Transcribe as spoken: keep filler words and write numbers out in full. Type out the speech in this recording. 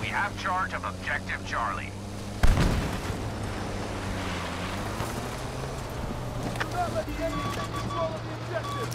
We have charge of Objective Charlie. Do not let the enemy take control of the objective!